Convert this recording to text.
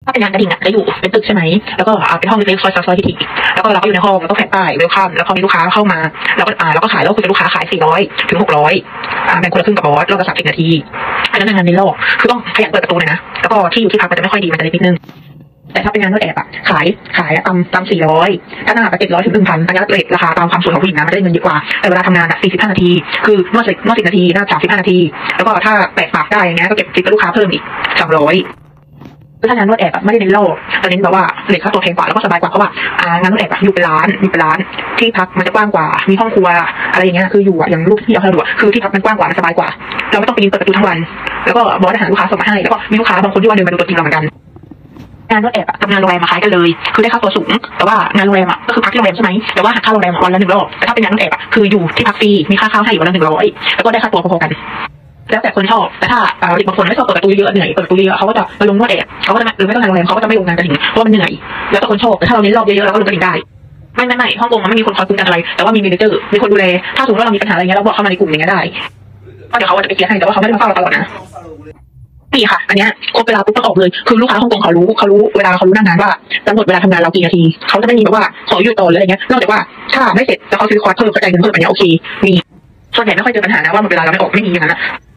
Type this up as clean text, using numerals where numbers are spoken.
ถ้าเป็นงานกระดิ่งจะอยู่เป็นตึกใช่ไหมแล้วก็เป็นห้องเล็กๆซอยๆทีแล้วก็เราก็อยู่ในห้องแล้วก็แขวนป้ายเวลคัมแล้วพอมีลูกค้าเข้ามาเราก็ขายแล้วคุยกับลูกค้าขาย400 ถึง 600แบ่งคนละครึ่งกับบอสรอบละ30 นาทีอันนั้นงานในรอบคือต้องขยันเปิดประตูเลยนะแล้วก็ที่อยู่ที่พักมันจะไม่ค่อยดีมันจะเล็กนิดนึงแต่ถ้าเป็นงานนวดแอบขายตาม400ถ้าหน้า700 ถึง 1,000อันนี้เรทราคาตามความสวยของผู้หญิงนะมันได้เงินเยอะกว่าแต่เวลาทำงาน45 นาทีคือนวด10 นาทีหน้า35 นาทีแล้วก็ถ้าแปะปากได้อย่างเงี้ยก็เก็บทิปกับลูกค้าเพิ่มอีก200ถ้างานนวดแอบไม่ได้เน้นโลกแต่เน้นแบบว่าเรทค่าตัวแพงกว่าแล้วก็สบายกว่าเพราะว่างานนวดแอบอยู่เป็นร้านที่พักมันจะกว้างกว่ามีห้องครัวอะไรอย่างเงี้ยคืออยู่อย่างรูปที่เอาให้ดูคือที่พักมันกว้างกว่ามันสบายกว่าเราไม่ต้องปีนเปิดประตูทั้งวันแล้วก็บอสอาหารลูกค้าส่งมาให้แล้วก็มีลูกค้าบางคนที่ว่าเดินมาดูตัวจริงเราเหมือนกันงานนวดแอบกับงานโรงแรมมาคล้ายกันเลยคือได้ค่าตัวสูงแต่ว่างานโรงแรมก็คือพักที่โรงแรมใช่ไหมแต่ว่าหักค่าโรงแรมวันละ1 รอบแต่ถ้าเป็นงานนวดแอบคืออยู่ที่พักฟรีมีค่าข้าวให้วันละ100แล้วก็ได้ค่าตัวพอๆกันแล้วแต่คนชอบแต่ถ้าเด็กบางคนไม่ชอบเปิดประตูเยอะเหนื่อยเปิดประตูเยอะเขาก็จะมาลงนวดแอบเขาก็จะหรือไม่ต้องงานโรงแรมเขาก็จะไม่ลงงานกระดิ่งเพราะมันเหนื่อยแล้วแต่คนชอบแต่ถ้าเราเน้นรอบเยอะๆเราก็ลงกระดิ่งได้ไม่ห้องกงมันไม่มีคนคอยคุมกันอะไรแต่ว่ามีเมเนเจอร์มีคนดูแลถ้าสมมติว่าเรามีปัญหาอะไรเงี้ยเราบอกเข้ามาในกลุ่มอย่างเงี้ยได้ก็เดี๋ยวเขาจะไปเคลียร์ให้แต่ว่าเขาไม่ได้มาเฝ้าเราตลอดนะนี่ค่ะอันเนี้ยครบเวลาปุ๊บต้องออกเลยคือลูกค้าฮ่องกงเขารู้เวลาเขารู้หน้างานว่ากำหนดเวลาทำงานเรากี่นาทีเขาจะไม่มีแบบว่าขอหยุดต่อเลยอะไรเงี้ยนอกจากว่าถ้าไม่เสร็จแล้วเขาซื้อคอร์สเพิ่มกระจายเงินเพิ่มอันนี้โอเคมีส่วนใหญ่ไม่ค่อยเจอปัญหานะว่าเวลาเราไม่ออกไม่มีอย่างนั้นนะ